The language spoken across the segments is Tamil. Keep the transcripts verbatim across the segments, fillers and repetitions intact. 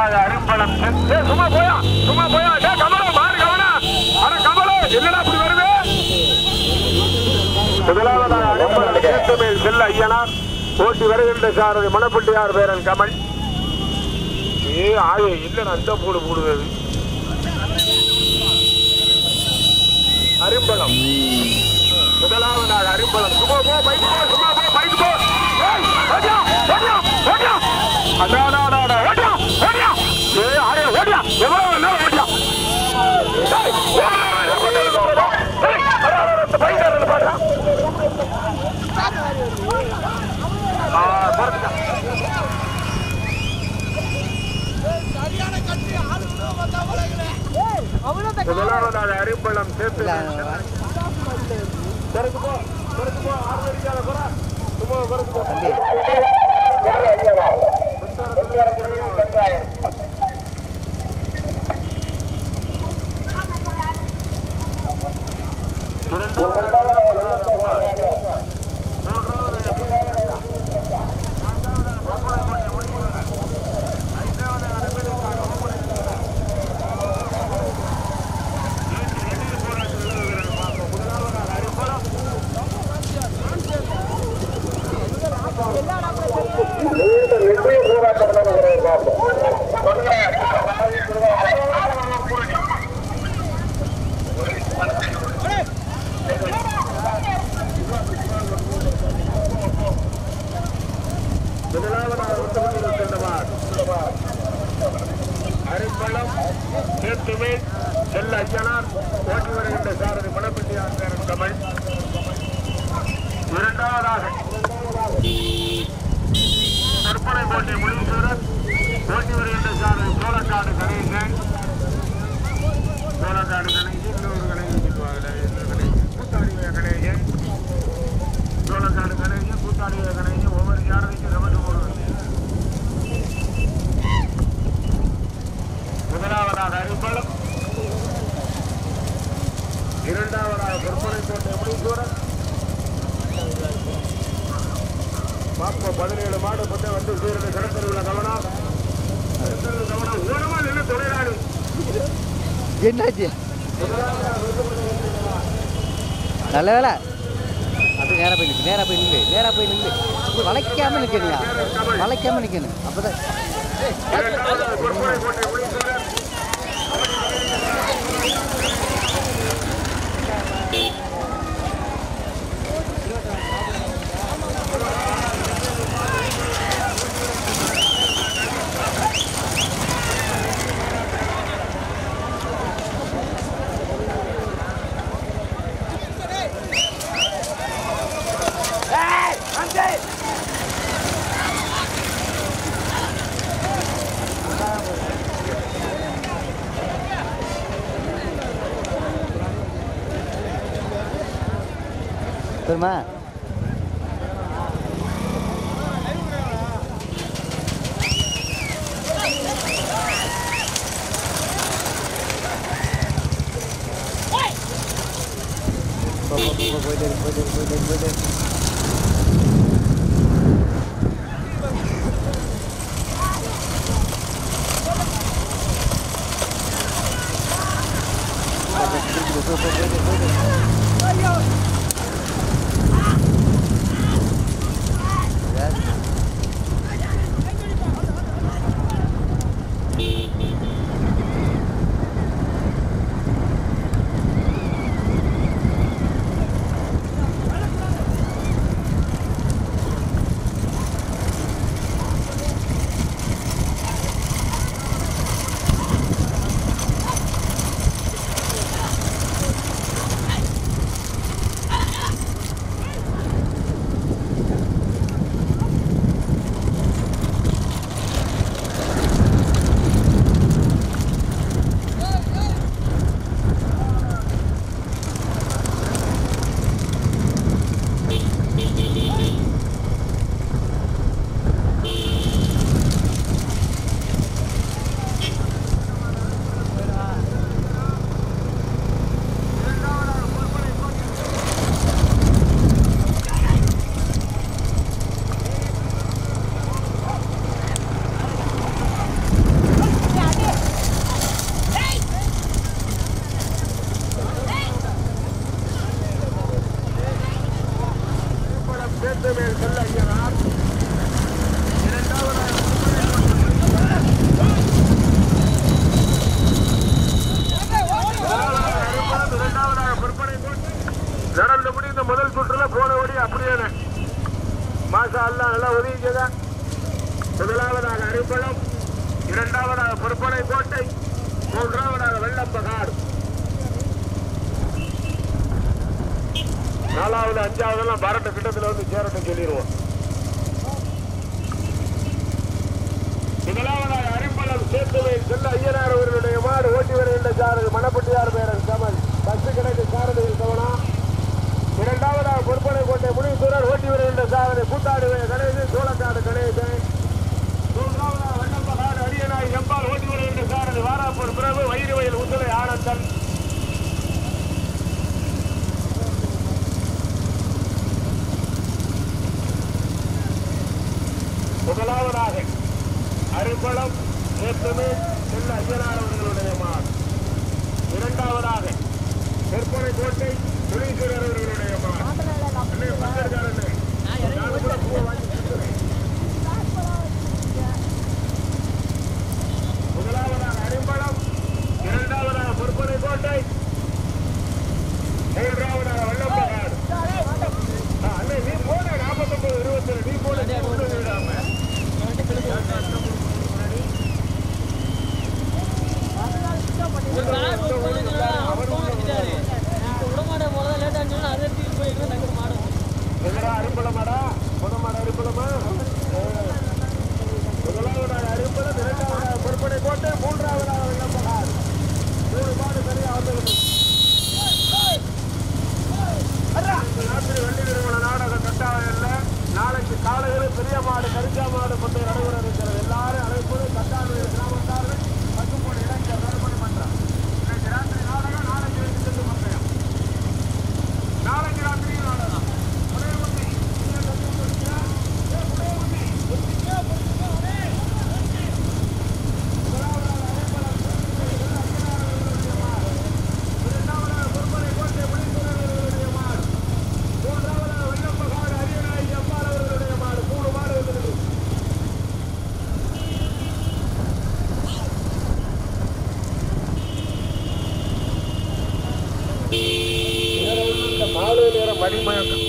முதலாவதாக அரும்பலம் சும்மா போயா சும்மா போயா கமலம் மாறு கவனா அட கமலம் என்னடா அப்படி வருது முதலாவதாக அரும்பலம் கேட்டமேல் செல்ல ஐயனார் ஓட்டி வருகின்ற சாரதி மணப்பட்டியார் பேரன் கமல் ஏ ஆயே இல்ல அந்த மூடு மூடுவது அரும்பலம் முதலாவதாக அரும்பலம் சும்மா போ பைக் போ சும்மா போ பைக் போ ஓடியா ஓடியா ஓடியா அடாடா அடாடா ஓடியா ஓடியா ஏ ஆயே ஓடியா எவ்வளவு நேரம் ஓடியா டேய் ஓடியா டேய் அரஅரத்த பைக் ஏறல பாடா ஆ பரட்டா சரியான கட்டி ஆளு வந்தா வளங்களே ஏய் அவ்வளவு முதலாவதாக அரும்பலம் சேர்த்து கரெக்ட் போ கரெக்ட் போ ஆறு அடிக்காத போறா சும்மா கரெக்ட் போ தம்பி அரிப்பள்ளம் சேத்துமே செல்ல ஐயனார் ஓட்டி வருகின்ற சாரதி மணப்பட்டியார் பேரன் கமல் இரண்டாவதாக கற்பனை போட்டி முனீஸ்வரன் ஓட்டி வருகின்ற சாரதி சோழக்காடு கணேசன் சோழக்காடு கணேசன் இன்னொரு கணேசன் கூத்தாடிய கணேசன் சோழக்காடு கணேசன் கூத்தாடிய கணேசன் ஒவ்வொரு சாரதிக்கு ரெவட்டு போடுவது முதலாவதாக அரிப்பள்ளம் இரண்டாவதாக கற்பனை போட்டி முனீஸ்வரன் பாப்ப பதினேழு மாடு பட்டு வந்து சீரனை கடத்தருவுல கவனம் கவனம் ஓரமா நின்று தொழிலாளி என்னாச்சு நல்ல வேலை அது நேராக போய் நிற்கு நேராக போய் நின்று நேராக போய் நின்று வளைக்காம நிற்கணுயா வளைக்காம நிற்கணும் அப்போதான் தெரியுமா போயிட்டு போயிட்டு போயிட்டு போயிட்டு சேர்த்து மேல் செல்ல ஐயனார் இரண்டாவதாக இரண்டாவதாக விற்பனை நடந்து முடிந்த முதல் சுற்றுல போனபடி அப்படியே மாசா எல்லாம் நல்லா ஒதுங்கிக்கதா. முதலாவதாக அரிப்பழம், இரண்டாவதாக பொறுப்பனை கோட்டை, மூன்றாவதாக வெள்ளப்பகாடு, நாலாவது அஞ்சாவதெல்லாம் பரட்ட கிட்டத்தில் வந்து சேரட்டும் சொல்லிடுவோம். முதலாவதாக அரிப்பழம் சேர்த்துவை செல்ல ஐயனார் அவர்களுடைய மாடு ஓட்டி வருகின்ற சாரதி மணப்பட்டியார் பேரன் கமல் பத்து கிழக்கு சாரதியில் கவனா. இரண்டாவதாக பொறுப்பனை கோட்டை முனீஸ்வரர் ஓட்டி வருகின்ற சாரதி கூட்டாடுவே கணேசன் சோழக்காடு கணேசன். மூன்றாவதாக வெள்ளப்பகாடு அரியநாய் எம்பால் ஓட்டி வருகின்ற சாரதி வாராப்பூர் பிரபு வயிறு வயல் உத்தலை ஆனந்தன். முதலாவதாக அரிப்பழம் சேர்த்துமே செல்ல ஐயனார் அவர்களுடைய மாடு. இரண்டாவதாக பொறுப்பனை கோட்டை முனீஸ்வரர் அவர்களுடைய மாடு. முதலாவதாக அரிப்பழம், இரண்டாவதாக பொறுப்பனை கோட்டை, மூன்றாவதாக வெள்ளப்பகாடு. அண்ணே நீ போன நாற்பத்தொன்பது இருபத்தி ஏழு நீ போன விடாம அரிப்பழமாடா முத மாட அரிப்பழமா. முதலாவதாக அரிப்பழம், இரண்டாவதாக பொறுப்பனை கோட்டை, மூன்றாவதாக வெள்ளப்பகாடு. மூணு மாடு சரியா வந்து ராத்திரி வெள்ளி நிறுவன நாடக கட்டாயம் இல்லை. நாளைக்கு காலையில் பெரிய மாடு கரிசா மாடு கொண்டு நடைபெற இருக்கிறது. எல்லாரும் அழைப்பது கட்டாய கிராமத்தார்கள் பசுப்போடு இளைஞர் நடைபெறும் என்றார். இன்னைக்கு ராத்திரி நாடகம், நாளைக்கு ரெண்டு சென்று பந்தயம், நாளைக்கு ராத்திரி நாடகம். மாலை நேரம் மணிமயக்கம்.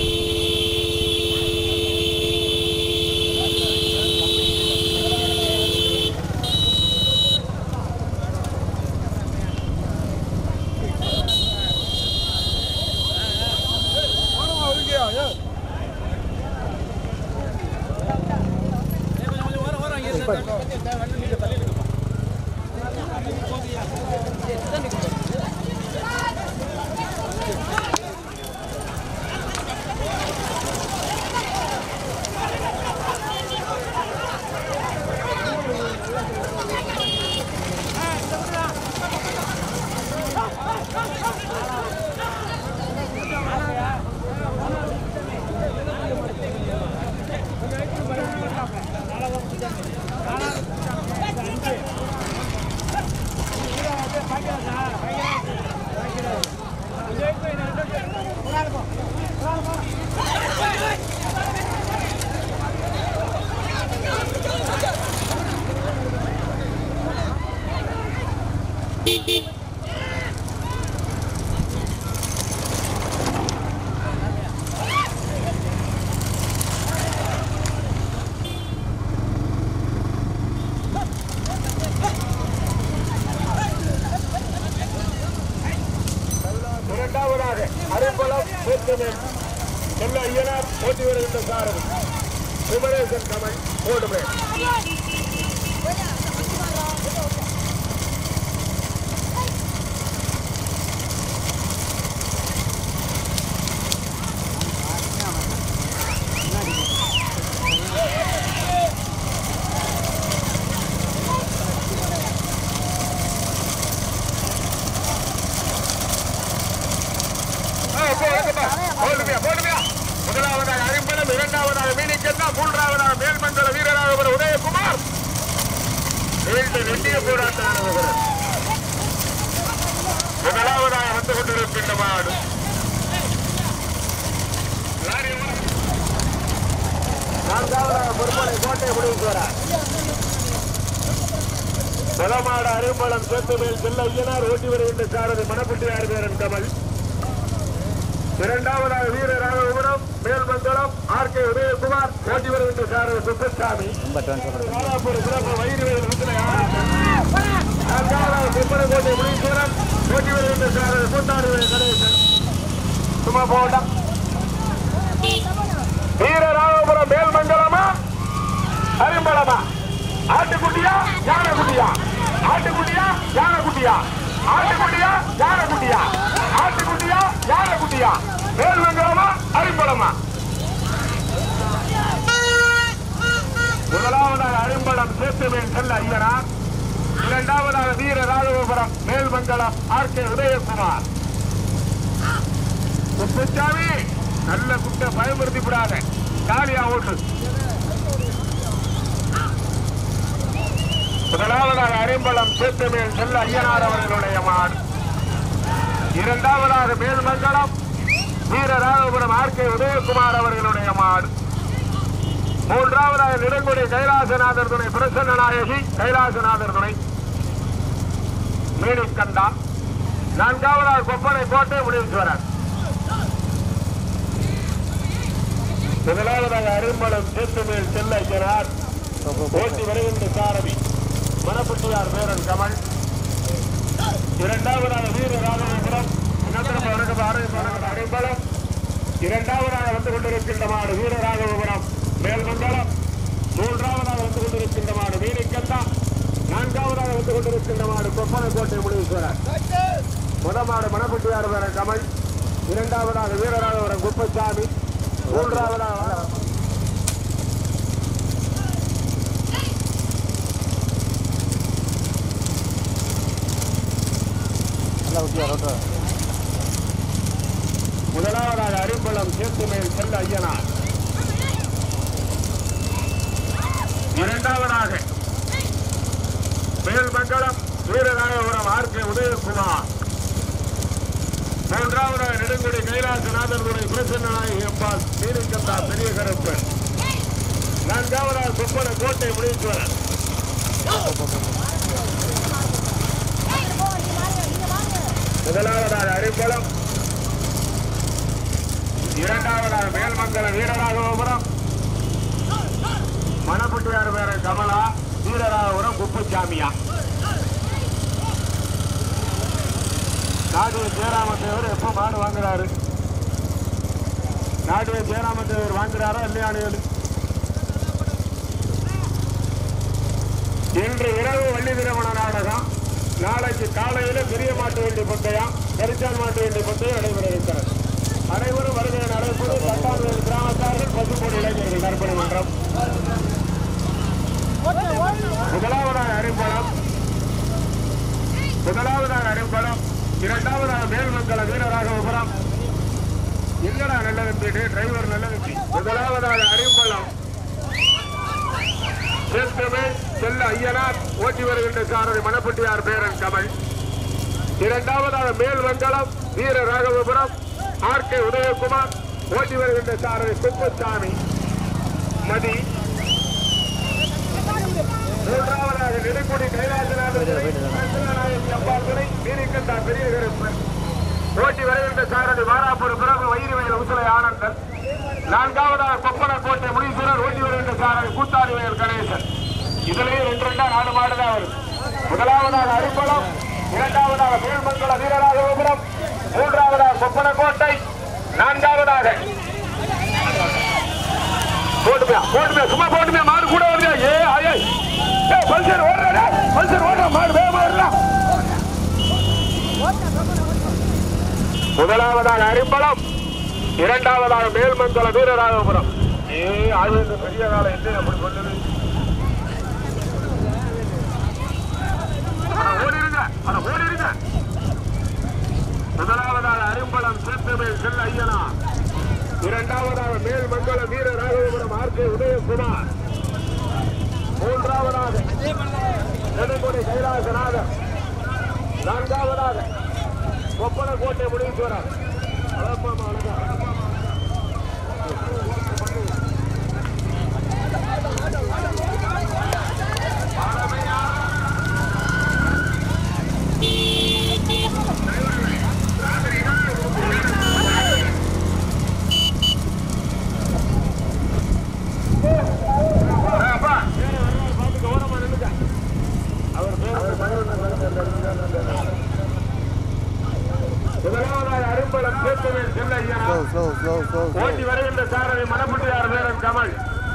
இரண்டாவதாக அரிப்பழம் சேர்த்துமே செல்ல ஐயனார் ஓட்டி வருகின்ற சாரதி விமலேசன் கமல் ஓடுமே. முதலாவதாக அரிம்பலம், இரண்டாவதாக மீனிக்கண்ணா, மூன்றாவதாக மேல்மண்டல வீரராக உதயகுமார். நெட்டிய போராட்டம் முதலாவதாக வந்து கொண்டிருக்கின்ற மாடு நான்காவதாக பொறுப்பனை கோட்டை முடிவுகிறார். பலமாட அரும்பலம் சேர்த்து மேல் செல்ல ஐயனார் ஓட்டி வருகின்ற சாரதி மணப்பட்டியார் பேரன் கமல். இரண்டாவதாக Veeraraghavapuram Melmangalam R K Udhayakumar ஓட்டி வருகின்ற சாரதி சுப்பசாமி. வயிறு நான்காவதாக பொறுப்பனை கோட்டை முடிவுகிறார். ஓட்டி வருகின்ற சாரதி கூத்தாடி கணேசன். சும்மா போகட்டும். வீர ராகவபுரம் மேல்மங்கலமா அரும்பலமா? ஆட்டுக்குட்டியா யானைக்குட்டியா? ஆட்டுக்குட்டியா யானைக்குட்டியா? ஆட்டுக்குட்டியா யானைக்குட்டியா? ஆட்டுக்குட்டியா யானைக்குட்டியா? மேல்மங்கலமா அரும்பலமா? முதலாவதாக அரும்பலம் சேத்துமேன் செல்ல ஐயனார். இரண்டாவதாக Veeraraghavapuram Melmangalam R K Udhayakumar. Kuppusamy நல்ல குட்ட பயமுறுத்தி விடாத, காலியா ஓட்டு. முதலாவதாக அரிம்பலம் சேத்துமேல் செல்ல ஐயனார் அவர்களுடைய மாடு. இரண்டாவதாக மேல்மங்கலம் வீர ராகவபுரம் ஆர் கே உதயகுமார் அவர்களுடைய மாடு. மூன்றாவதாக நெடுங்குடி கைலாசநாதர் துணை பிரசன்ன நாயகி கைலாசநாதர் துணை மீனிக்கண்டா. நான்காவதாக கொப்பனை கோட்டை முடிவீஸ்வரர். முதலாவதாக அரிம்பலம் சேத்துமேல் செல்ல ஐயனார் ஓட்டி வருகின்ற சாரதி மணப்பட்டியார் பேரன் கமல். இரண்டாவதாக வீர ராகவபுரம் அரிம்பலம். இரண்டாவதாக வந்து கொண்டிருக்கின்ற மாடு வீர ராகவபுரம் மேல்மங்கலம். மூன்றாவதாக வந்து கொண்டிருக்கின்ற மாடு மீனிக்கண்டா. நான்காவதாக வந்து கொண்டிருக்கின்ற மாடு கொப்பனை கோட்டை முடிவீஸ்வரர். முதல் மாடு மணப்பட்டியார் பேரன் கமல். இரண்டாவதாக வீரராகவபுரம் குப்பசாமி. மூன்றாவதாக முதலாவதாக அரிம்பலம் சேத்துமேல் செல்ல ஐயனார். இரண்டாவதாக மேல்மங்கலம் வீரராகவபுரம் ஆர் கே உதயகுமார். மூன்றாவதாக நெடுங்குடி கைலாசநாதர் துணை பிரசன்ன நாயகி அம்பாள் மீனிக்கந்தா பெரிய கருப்பு. நான்காவதாக கொப்பன கோட்டை முடிவீஸ்வரர். முதலாவதாக அரிம்பலம். இரண்டாவதாக மேல்மங்கலம் வீரராகவபுரம் மணப்பட்டியார் பேரன் கமலா வீரராகவபுரம் குப்புச்சாமியா. நாடுவே ஜெயராமதேவர் எப்போ மாடு வாங்குறாரு? நாடுவே ஜெயராமதேவர் வாங்குறாரா இல்லையானு? இன்று இரவு வள்ளி திருமண நாடகம். நாளைக்கு காலையில பெரிய மாட்டு வண்டி பந்தயம், கரிச்சால் மாட்டு வண்டி பந்தயம் நடைபெற இருக்கிறது. அனைவரும் வருகை நடைபெறும். தட்டாந்தூர் கிராமத்தார்கள் பசுப்பொடி இளைஞர்கள் நற்பணி மன்றம். முதலாவதாக அரிம்பலம். முதலாவதாக அரிம்பலம். இரண்டாவதாக மேல்மங்கலம் வீரராகவபுரம். எங்கடா நல்ல வெற்றி டிரைவர் நல்ல வெற்றி. முதலாவதாக அரிம்பலம் சேத்துமேல் செல்ல ஐயனார் ஓட்டி வருகின்ற சாரதி மணப்பட்டியார் பேரன் கமல். இரண்டாவதாக மேல்மங்கலம் வீர ராகவபுரம் ஆர் கே உதயகுமார் ஓட்டி வருகின்ற சாரதி குப்பசாமி மதி. மூன்றாவதாக நெடுங்குடி கைலாசநாதர் அம்பாள் துணை மீனிக்கண்டா பெரிய கருப்பு ஓட்டி வருகின்ற சாரதி வாராப்பூர் பிறகு வயிறுவயல் உசலை ஆனந்தன். நான்காவதாக கொப்பன கோட்டை முடிசூரர் ஓட்டி வருகின்ற சாரதி கூத்தாடி வயல் கணேசன். இதுலயே ரெண்டு ரெண்டா நாலு மாடுதான் வரும். முதலாவதாக அரிம்பலம். இரண்டாவதாக மேல்மங்கல வீரராகவபுரம். மூன்றாவதாக கொப்பன கோட்டை. நான்காவதாக போட்டுமையா போட்டுமையா சும்மா போட்டுமையா மாடு கூட வருது. ஏ ஆயே பல்சர் ஓடுறா பல்சர் ஓடுற மாடு வேகமா வரலாம். முதலாவதாக அரிம்பலம். இரண்டாவதாக மேல்மங்கல வீரராகவபுரம். ஏ ஆயே இந்த பெரிய காலம் என்ன அப்படி கொண்டது? ஓடிருங்க அட ஓடிருங்க. முதலாவதாக அரிம்பலம் சேத்துமேல் செல்ல ஐயனார். இரண்டாவதாக மேல்மங்கல வீர ராகவபுரம் ஆர் கே உதயகுமார். மூன்றாவதாக நெடுங்குடி கைலாசநாதர். நான்காவதாக கொப்பன கோட்டை முடிவீஸ்வரர். வருகின்ற சாரதி மணப்பட்டியார் வீரன் கமல்.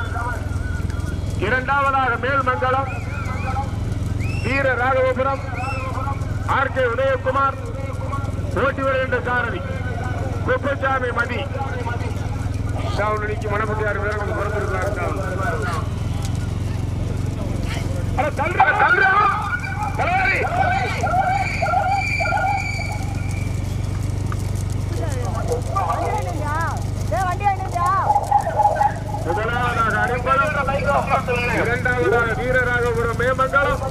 இரண்டாவதாக மேல்மங்கலம் வீர ராகவபுரம் ஆர் கே உதயகுமார் ஓட்டி வருகின்ற சாரதி குப்பசாமி மதி. காவலடிக்கு மணப்பட்டியார் வீரன் பிறந்திருக்கிறார். முதலாவதாக அரிம்பலம், இரண்டாவதாக வீரராகபுரம் மேமங்கலம்,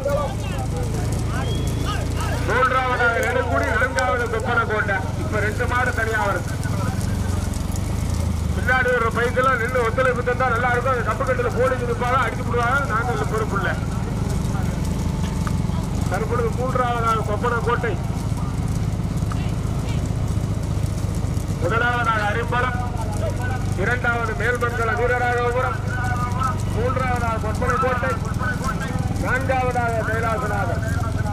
மூன்றாவதாக நெடுங்குடி, நான்காவது கொப்பனக்கோட்டை. இப்ப ரெண்டு மாடு தனியா வருது. பின்னாடி ஒரு பைக்கெல்லாம் நின்று ஒத்துழைப்பு தந்தா நல்லா இருக்கும். அந்த கப்பு கட்டில போலீஸ் நிற்பாங்க, அடிச்சு விடுவாங்க. நாங்கள் பொறுப்பு இல்லை. தற்பொழுது மூன்றாவதாக கொப்பனக்கோட்டை, முதலாவதாக அரிம்பலம், இரண்டாவது மேல்மங்கல வீரராகபுரம், மூன்றாவதாக கொப்பனக்கோட்டை, நான்காவதாக கைலாசநாதன்.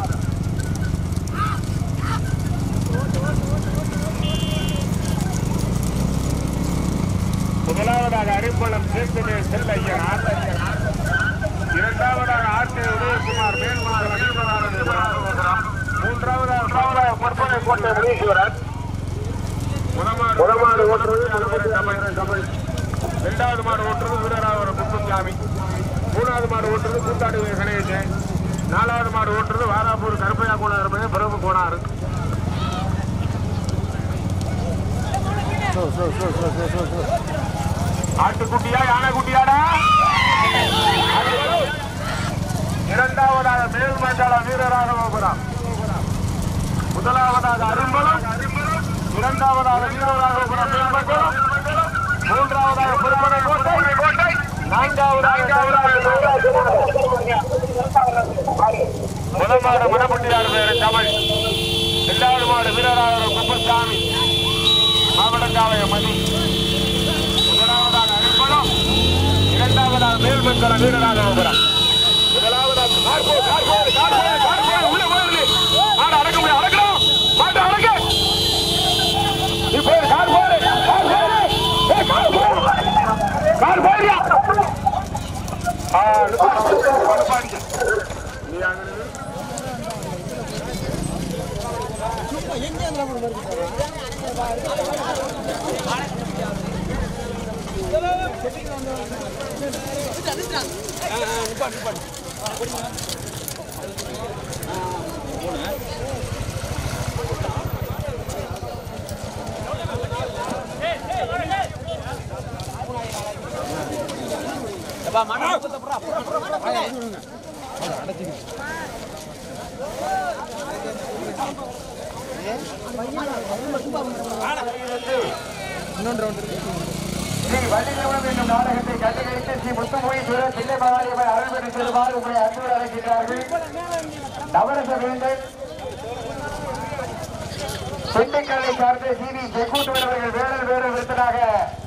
முதலாவதாக அரிம்பலம் சேர்த்தனே செல்லையன், இரண்டாவதாக ஆர் கே உதயகுமார் மேல்மங்கலம், மூன்றாவதாக கொப்பனக்கோட்டை முனீஸ்வரன், முதமாடு ஓட்டுறது தமிழ், இரண்டாவது மாடு ஓட்டுறது வீரராகவரம் குப்பசாமி, மூணாவது மாடு ஓட்டுறது கூத்தாடி கணேசன், நாலாவது மாடு ஓட்டுறது வாராப்பூர் கருப்பையா கோணாறு பிரபு கோணாறு. ஆட்டுக்குட்டியா யானை குட்டியாடா? இரண்டாவதாக மேல்மண்டல வீரராகவபுரம், முதலாவதாக அரிம்பலம், இரண்டாவதாக வீரராகபுரம் மேல்மண்டலம், மூன்றாவதாக கொப்பனக்கோட்டை, நான்காவதாக முதல் மாடு மணப்பட்டியார் பேர் தமிழ், இரண்டாவது மாடு வீரராகவரம் குப்பசாமி மாவட்டங்காவைய மதி, முதலாவதாக அரிம்பலம், இரண்டாவதாக மேல்மங்கல வீரராகவபுரம், முதலாவதாக உள்ள போயிரு. மாடு அடக்க முடியும், அடக்கணும், மாட்டு அடக்க. இப்போ கார் போடு, கார் போடு, கார் போடு, கார் போடுறியா? ஆ, நிப்பாடு. நீ அங்க எங்க அந்த நாடகத்தை கண்டுகளித்து ஸ்ரீ முத்துமொழீஸ்வரர் தில்லை மகாலியம்மன் அருள்பெற்று செல்வார் உங்களை அன்போடு அழைக்கின்றார்கள். நவரச வேந்தன் திண்டுக்கல்லை சார்ந்த சி வி செக்கூட்டுவன் அவர்கள் வேடல் வேறு விருத்தனாக